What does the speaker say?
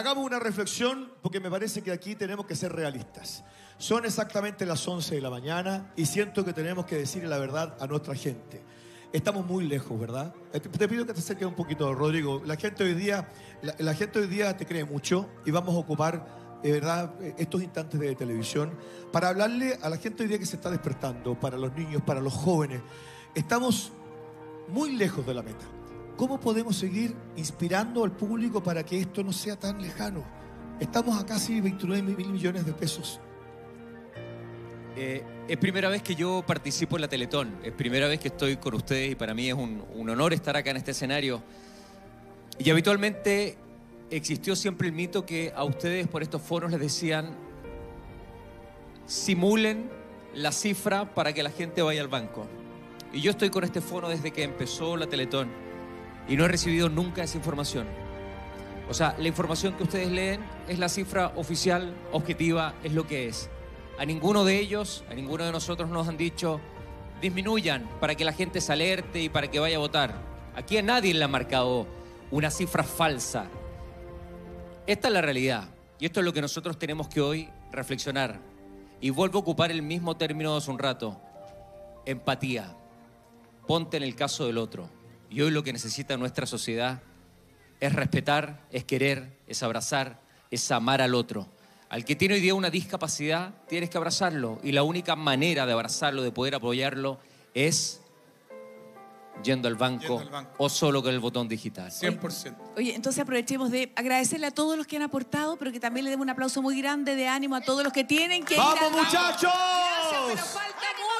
hagamos una reflexión porque me parece que aquí tenemos que ser realistas. Son exactamente las 11 de la mañana y siento que tenemos que decirle la verdad a nuestra gente. Estamos muy lejos, ¿verdad? Te pido que te acerques un poquito, Rodrigo. La gente hoy día te cree mucho y vamos a ocupar, de verdad, estos instantes de televisión para hablarle a la gente hoy día que se está despertando, para los niños, para los jóvenes. Estamos muy lejos de la meta. ¿Cómo podemos seguir inspirando al público para que esto no sea tan lejano? Estamos a casi 29.000 millones de pesos. Es primera vez que yo participo en la Teletón. Es primera vez que estoy con ustedes y para mí es un honor estar acá en este escenario. Y habitualmente existió siempre el mito que a ustedes por estos foros les decían: simulen la cifra para que la gente vaya al banco. Y yo estoy con este fono desde que empezó la Teletón y no he recibido nunca esa información. O sea, la información que ustedes leen es la cifra oficial, objetiva, es lo que es. A ninguno de ellos, a ninguno de nosotros nos han dicho disminuyan para que la gente se alerte y para que vaya a votar. Aquí a nadie le ha marcado una cifra falsa. Esta es la realidad y esto es lo que nosotros tenemos que hoy reflexionar. Y vuelvo a ocupar el mismo término de hace un rato: empatía. Ponte en el caso del otro. Y hoy lo que necesita nuestra sociedad es respetar, es querer, es abrazar, es amar al otro. Al que tiene hoy día una discapacidad, tienes que abrazarlo. Y la única manera de abrazarlo, de poder apoyarlo, es yendo al banco o solo con el botón digital. 100%. Oye, entonces aprovechemos de agradecerle a todos los que han aportado, pero que también le demos un aplauso muy grande de ánimo a todos los que tienen que ir. ¡Vamos, muchachos! Gracias, pero falta mucho.